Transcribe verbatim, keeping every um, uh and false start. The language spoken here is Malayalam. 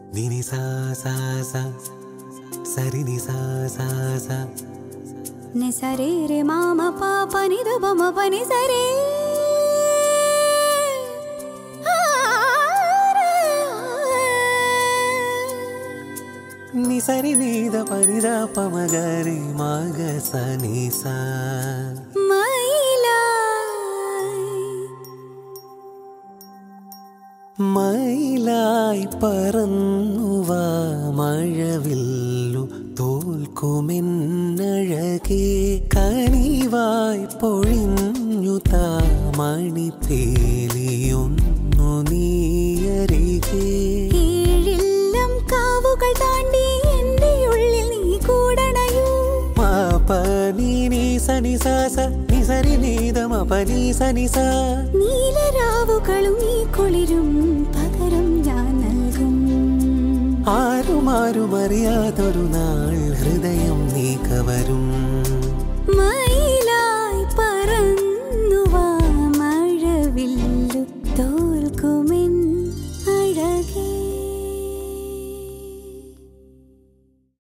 Nini sa sa sa sari ni sa sa sa ni sare re mama papa ni da ba ma pa ni sare ni sari ni da pa ni da pa ma ga re ma ga sa ni sa മയിലായി പറന്നുവാ മഴവില്ലു തോൽക്കുമെന്നഴകേ കനിവായി പൊഴിഞ്ഞു താ മണിപ്പേലിയൊന്നു നീയരികേ ഏഴെല്ലാം കാവുകൾ താണ്ടി എൻ്റെ ഉള്ളിൽ നീ കൂടണയൂ മാപനി നീ സനി സാസ നി സരി നീദ മപനി സനി സാ നീലരാവുകളും നീ കുളിരും പകരം ഞാൻ നൽകും ആരും ആരും അറിയാതൊരു നാൾ ഹൃദയം നീ കവരും